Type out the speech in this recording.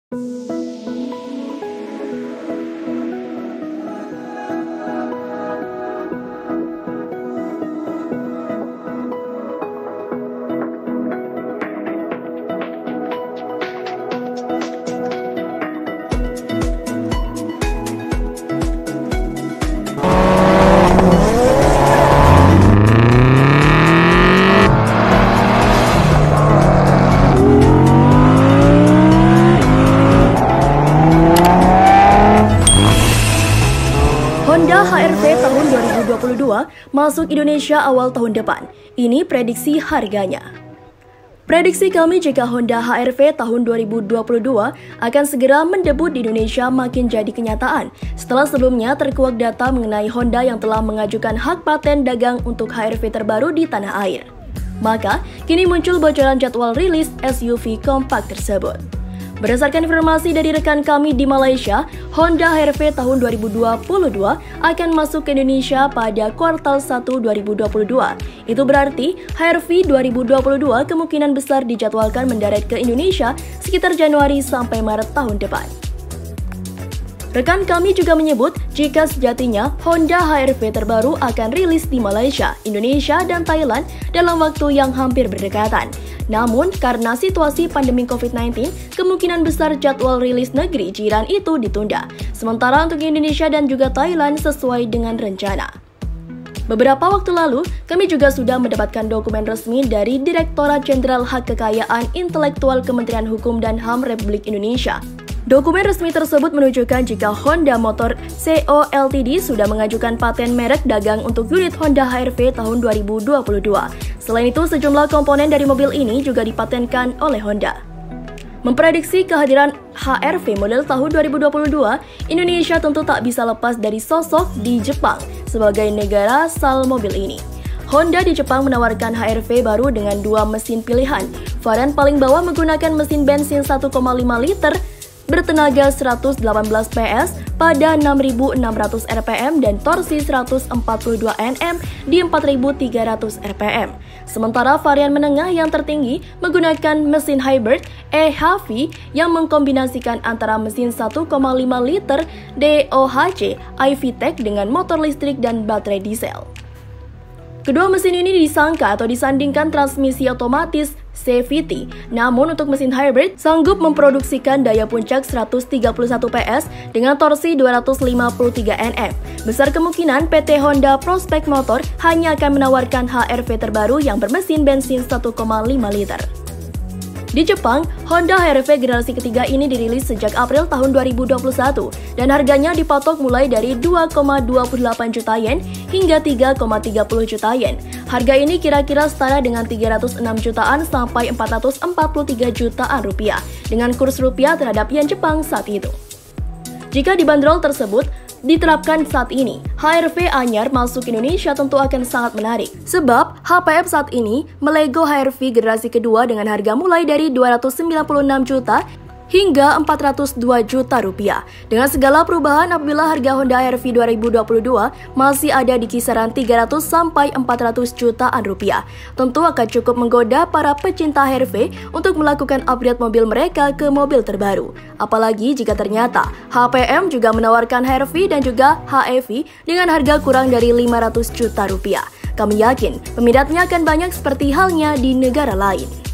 Honda HR-V tahun 2022 masuk Indonesia awal tahun depan. Ini prediksi harganya. Prediksi kami jika Honda HR-V tahun 2022 akan segera mendebut di Indonesia makin jadi kenyataan setelah sebelumnya terkuak data mengenai Honda yang telah mengajukan hak paten dagang untuk HR-V terbaru di tanah air. Maka, kini muncul bocoran jadwal rilis SUV kompak tersebut. Berdasarkan informasi dari rekan kami di Malaysia, Honda HR-V tahun 2022 akan masuk ke Indonesia pada kuartal 1 2022. Itu berarti HR-V 2022 kemungkinan besar dijadwalkan mendarat ke Indonesia sekitar Januari sampai Maret tahun depan. Rekan kami juga menyebut jika sejatinya Honda HR-V terbaru akan rilis di Malaysia, Indonesia, dan Thailand dalam waktu yang hampir berdekatan. Namun, karena situasi pandemi COVID-19, kemungkinan besar jadwal rilis negeri jiran itu ditunda. Sementara untuk Indonesia dan juga Thailand sesuai dengan rencana. Beberapa waktu lalu, kami juga sudah mendapatkan dokumen resmi dari Direktorat Jenderal Hak Kekayaan Intelektual Kementerian Hukum dan HAM Republik Indonesia. Dokumen resmi tersebut menunjukkan jika Honda Motor Co. Ltd. sudah mengajukan paten merek dagang untuk unit Honda HR-V tahun 2022. Selain itu, sejumlah komponen dari mobil ini juga dipatenkan oleh Honda. Memprediksi kehadiran HR-V model tahun 2022, Indonesia tentu tak bisa lepas dari sosok di Jepang sebagai negara asal mobil ini. Honda di Jepang menawarkan HR-V baru dengan dua mesin pilihan. Varian paling bawah menggunakan mesin bensin 1,5 liter bertenaga 118 PS pada 6.600 rpm dan torsi 142 Nm di 4.300 rpm. Sementara varian menengah yang tertinggi menggunakan mesin hybrid e-HV yang mengkombinasikan antara mesin 1,5 liter DOHC iVTEC dengan motor listrik dan baterai diesel. Kedua mesin ini disangka atau disandingkan transmisi otomatis CVT. Namun untuk mesin hybrid sanggup memproduksikan daya puncak 131 PS dengan torsi 253 Nm. Besar kemungkinan PT Honda Prospect Motor hanya akan menawarkan HR-V terbaru yang bermesin bensin 1,5 liter. Di Jepang, Honda HR-V generasi ketiga ini dirilis sejak April tahun 2021 dan harganya dipatok mulai dari 2,28 juta yen hingga 3,30 juta yen. Harga ini kira-kira setara dengan 306 jutaan sampai 443 jutaan rupiah dengan kurs rupiah terhadap yen Jepang saat itu. Jika dibanderol tersebut diterapkan saat ini, HR-V anyar masuk Indonesia tentu akan sangat menarik. Sebab HPF saat ini melego HR-V generasi kedua dengan harga mulai dari 296 juta hingga 402 juta rupiah. Dengan segala perubahan apabila harga Honda HR-V 2022 masih ada di kisaran 300 sampai 400 jutaan rupiah. Tentu akan cukup menggoda para pecinta HR-V untuk melakukan upgrade mobil mereka ke mobil terbaru. Apalagi jika ternyata HPM juga menawarkan HR-V dan juga HEV dengan harga kurang dari 500 juta rupiah. Kami yakin peminatnya akan banyak seperti halnya di negara lain.